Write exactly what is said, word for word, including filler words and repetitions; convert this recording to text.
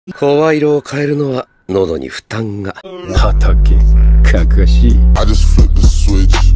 声色を変えるのは喉に負担が。 畑かかしい。